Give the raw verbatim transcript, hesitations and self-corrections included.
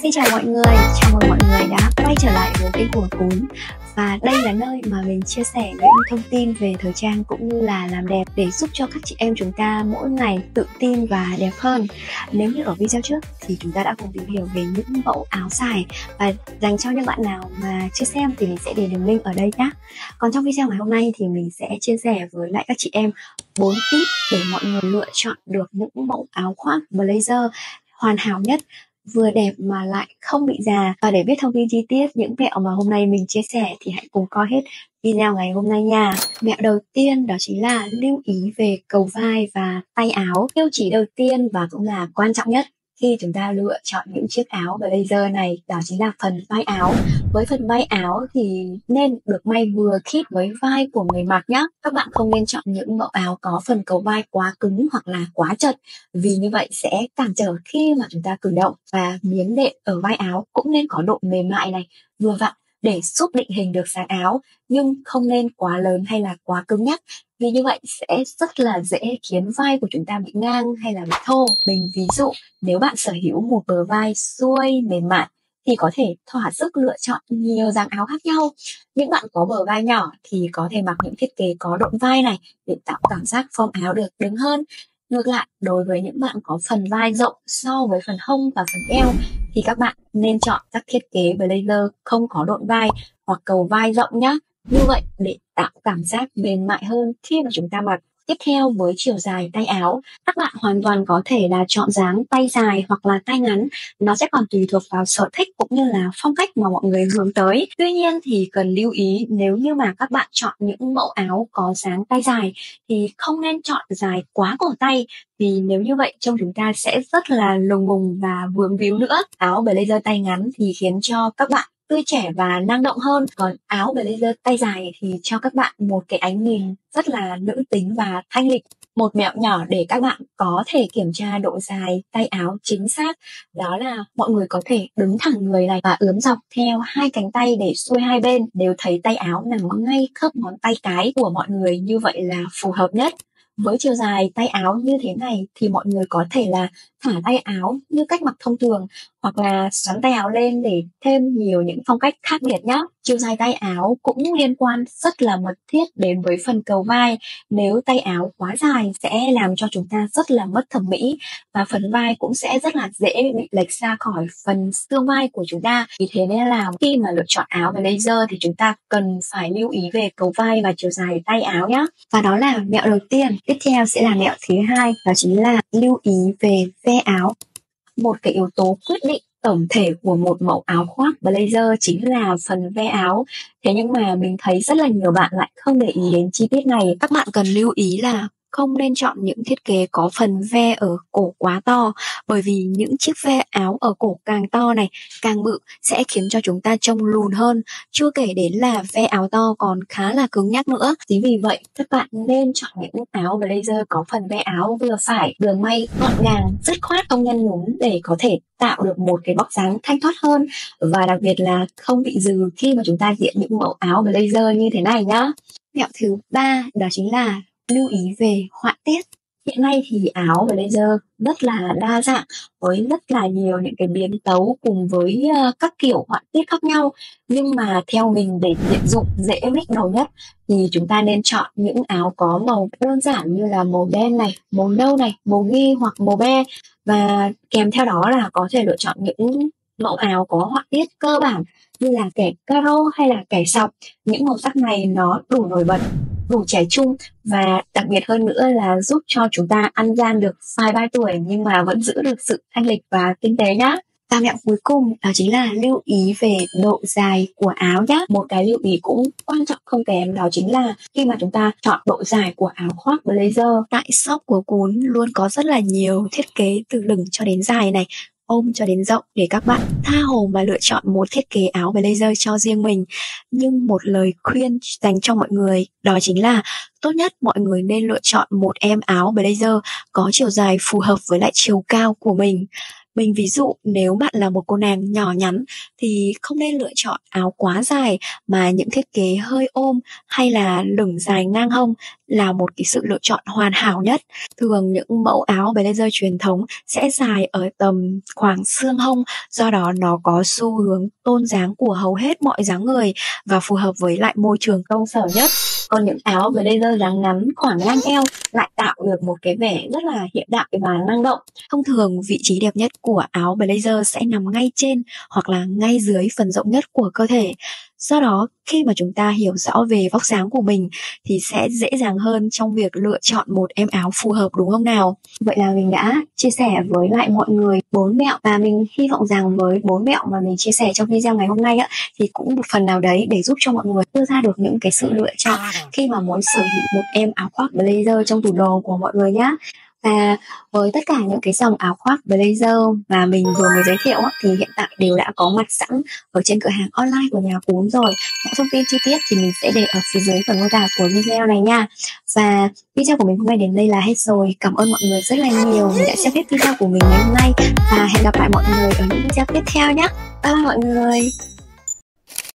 Xin chào mọi người, chào mừng mọi người đã quay trở lại với kênh của Cún. Và đây là nơi mà mình chia sẻ những thông tin về thời trang cũng như là làm đẹp để giúp cho các chị em chúng ta mỗi ngày tự tin và đẹp hơn. Nếu như ở video trước thì chúng ta đã cùng tìm hiểu về những mẫu áo dài, và dành cho những bạn nào mà chưa xem thì mình sẽ để đường link ở đây nhé. Còn trong video ngày hôm nay thì mình sẽ chia sẻ với lại các chị em bốn tip để mọi người lựa chọn được những mẫu áo khoác blazer hoàn hảo nhất, vừa đẹp mà lại không bị già. Và để biết thông tin chi tiết những mẹo mà hôm nay mình chia sẻ thì hãy cùng coi hết video ngày hôm nay nha. Mẹo đầu tiên đó chính là lưu ý về cầu vai và tay áo. Tiêu chí đầu tiên và cũng là quan trọng nhất khi chúng ta lựa chọn những chiếc áo blazer này đó chính là phần vai áo. Với phần vai áo thì nên được may vừa khít với vai của người mặc nhé. Các bạn không nên chọn những mẫu áo có phần cầu vai quá cứng hoặc là quá chật, vì như vậy sẽ cản trở khi mà chúng ta cử động. Và miếng đệm ở vai áo cũng nên có độ mềm mại này, vừa vặn để giúp định hình được dáng áo, nhưng không nên quá lớn hay là quá cứng nhắc, vì như vậy sẽ rất là dễ khiến vai của chúng ta bị ngang hay là bị thô. Mình ví dụ, nếu bạn sở hữu một bờ vai xuôi mềm mại thì có thể thỏa sức lựa chọn nhiều dáng áo khác nhau. Những bạn có bờ vai nhỏ thì có thể mặc những thiết kế có độn vai này để tạo cảm giác form áo được đứng hơn. Ngược lại, đối với những bạn có phần vai rộng so với phần hông và phần eo thì các bạn nên chọn các thiết kế blazer không có độn vai hoặc cầu vai rộng nhé. Như vậy để tạo cảm giác mềm mại hơn khi mà chúng ta mặc. Tiếp theo, với chiều dài tay áo, các bạn hoàn toàn có thể là chọn dáng tay dài hoặc là tay ngắn. Nó sẽ còn tùy thuộc vào sở thích cũng như là phong cách mà mọi người hướng tới. Tuy nhiên thì cần lưu ý, nếu như mà các bạn chọn những mẫu áo có dáng tay dài thì không nên chọn dài quá cổ tay, vì nếu như vậy trông chúng ta sẽ rất là lùng bùng và vướng víu nữa. Áo blazer tay ngắn thì khiến cho các bạn tươi trẻ và năng động hơn, còn áo blazer tay dài thì cho các bạn một cái ánh nhìn rất là nữ tính và thanh lịch. Một mẹo nhỏ để các bạn có thể kiểm tra độ dài tay áo chính xác đó là mọi người có thể đứng thẳng người này và ướm dọc theo hai cánh tay để xuôi hai bên, nếu thấy tay áo nằm ngay khớp ngón tay cái của mọi người, như vậy là phù hợp nhất. Với chiều dài tay áo như thế này thì mọi người có thể là thả tay áo như cách mặc thông thường, hoặc là xoắn tay áo lên để thêm nhiều những phong cách khác biệt nhé. Chiều dài tay áo cũng liên quan rất là mật thiết đến với phần cầu vai. Nếu tay áo quá dài sẽ làm cho chúng ta rất là mất thẩm mỹ, và phần vai cũng sẽ rất là dễ bị lệch ra khỏi phần xương vai của chúng ta. Vì thế nên là khi mà lựa chọn áo blazer thì chúng ta cần phải lưu ý về cầu vai và chiều dài tay áo nhé. Và đó là mẹo đầu tiên. Tiếp theo sẽ là mẹo thứ hai, đó chính là lưu ý về ve áo. Một cái yếu tố quyết định tổng thể của một mẫu áo khoác blazer chính là phần ve áo. Thế nhưng mà mình thấy rất là nhiều bạn lại không để ý đến chi tiết này. Các bạn cần lưu ý là không nên chọn những thiết kế có phần ve ở cổ quá to, bởi vì những chiếc ve áo ở cổ càng to này, càng bự sẽ khiến cho chúng ta trông lùn hơn. Chưa kể đến là ve áo to còn khá là cứng nhắc nữa. Chính vì vậy, các bạn nên chọn những áo blazer có phần ve áo vừa phải, đường may gọn gàng, dứt khoát, không nhăn nhúm để có thể tạo được một cái bóc dáng thanh thoát hơn, và đặc biệt là không bị dừ khi mà chúng ta diện những mẫu áo blazer như thế này nhá. Mẹo thứ ba đó chính là lưu ý về họa tiết. Hiện nay thì áo blazer rất là đa dạng với rất là nhiều những cái biến tấu cùng với uh, các kiểu họa tiết khác nhau. Nhưng mà theo mình, để tiện dụng dễ mix đầu nhất thì chúng ta nên chọn những áo có màu đơn giản như là màu đen này, màu nâu này, màu ghi hoặc màu be. Và kèm theo đó là có thể lựa chọn những mẫu áo có họa tiết cơ bản như là kẻ caro hay là kẻ sọc. Những màu sắc này nó đủ nổi bật, đủ trẻ trung, và đặc biệt hơn nữa là giúp cho chúng ta ăn gian được vài ba tuổi nhưng mà vẫn giữ được sự thanh lịch và tinh tế nhá. Và mẹo cuối cùng đó chính là lưu ý về độ dài của áo nhé. Một cái lưu ý cũng quan trọng không kém đó chính là khi mà chúng ta chọn độ dài của áo khoác blazer, tại shop của Cún luôn có rất là nhiều thiết kế từ lửng cho đến dài này, ôm cho đến rộng, để các bạn tha hồ mà lựa chọn một thiết kế áo blazer cho riêng mình. Nhưng một lời khuyên dành cho mọi người đó chính là tốt nhất mọi người nên lựa chọn một em áo blazer có chiều dài phù hợp với lại chiều cao của mình. Mình ví dụ nếu bạn là một cô nàng nhỏ nhắn thì không nên lựa chọn áo quá dài, mà những thiết kế hơi ôm hay là lửng dài ngang hông là một cái sự lựa chọn hoàn hảo nhất. Thường những mẫu áo blazer truyền thống sẽ dài ở tầm khoảng xương hông, do đó nó có xu hướng tôn dáng của hầu hết mọi dáng người và phù hợp với lại môi trường công sở nhất. Còn những áo blazer dáng ngắn khoảng ngang eo lại tạo được một cái vẻ rất là hiện đại và năng động. Thông thường vị trí đẹp nhất của áo blazer sẽ nằm ngay trên hoặc là ngay dưới phần rộng nhất của cơ thể. Do đó, khi mà chúng ta hiểu rõ về vóc dáng của mình thì sẽ dễ dàng hơn trong việc lựa chọn một em áo phù hợp, đúng không nào? Vậy là mình đã chia sẻ với lại mọi người bốn mẹo, và mình hy vọng rằng với bốn mẹo mà mình chia sẻ trong video ngày hôm nay á, thì cũng một phần nào đấy để giúp cho mọi người đưa ra được những cái sự lựa chọn khi mà muốn sở hữu một em áo khoác blazer trong tủ đồ của mọi người nhá. Và với tất cả những cái dòng áo khoác blazer mà mình vừa mới giới thiệu thì hiện tại đều đã có mặt sẵn ở trên cửa hàng online của Nhà Cún rồi. Những thông tin chi tiết thì mình sẽ để ở phía dưới phần mô tả của video này nha. Và video của mình hôm nay đến đây là hết rồi. Cảm ơn mọi người rất là nhiều vì đã xem hết video của mình ngày hôm nay, và hẹn gặp lại mọi người ở những video tiếp theo nhé. Bye bye mọi người.